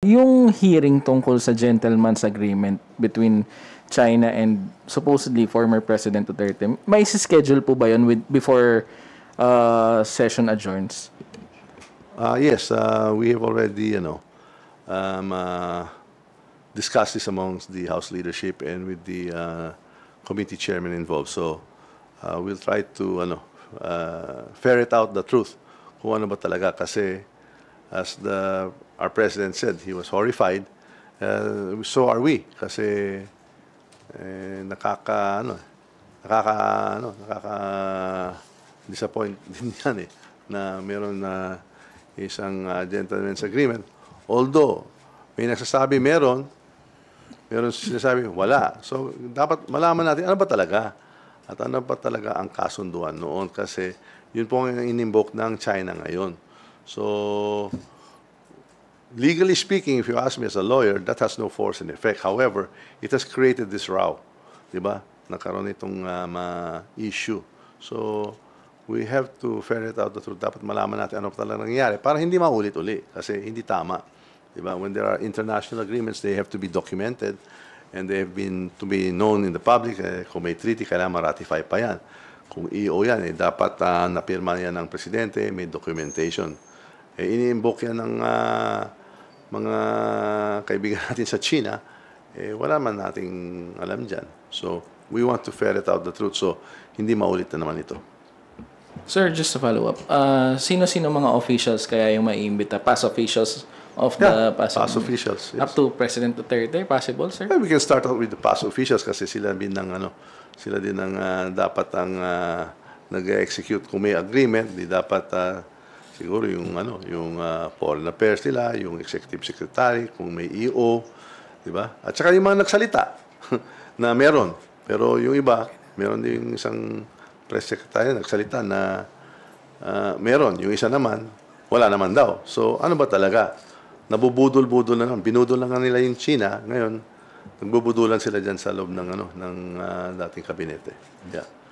yung hearing tungkol sa gentleman's agreement between China and supposedly former President Duterte, may schedule po ba yun before session adjourns? Yes, we have already, discussed this amongst the House leadership and with the committee chairman involved. So we'll try to ferret out the truth kung ano ba talaga kasi as our president said, he was horrified. So are we kasi disappoint din yan na meron na isang gentleman's agreement. Although may nagsasabi meron sinasabi wala. So dapat malaman natin ano ba talaga at ano ba talaga ang kasunduan noon kasi yun po ang in-invoke ng China ngayon. So legally speaking, if you ask me as a lawyer, that has no force and effect. However, it has created this row. Diba? Nakaroon itong issue. So, we have to ferret out the truth. Dapat malaman natin ano talaga nangyayari para hindi maulit-uli kasi hindi tama. Diba? When there are international agreements, they have to be documented and they have been to be known in the public. Kung may treaty, kailangan ma-ratify pa yan. Kung EO yan, dapat napirma yan ng presidente, may documentation. Ini-invoke yan ng mga kaibigan natin sa China, wala man nating alam dyan. So, we want to ferret out the truth. So, hindi maulit na naman ito. Sir, just to follow up, sino-sino mga officials kaya yung maiimbita? Past officials of the past officials. Yes. Up to President Duterte, possible, sir? Well, we can start out with the past officials kasi sila din ang dapat ang nag-execute kung may agreement, di dapat siguro yung foreign affairs nila, yung executive secretary, kung may EO, di ba? At saka yung mga nagsalita na meron. Pero yung iba, meron din isang press secretary na nagsalita na meron. Yung isa naman, wala naman daw. So, ano ba talaga? Nabubudol-budol na lang. Binudol na nga nila yung China. Ngayon, nagbubudulan sila dyan sa loob ng dating kabinete. Yeah.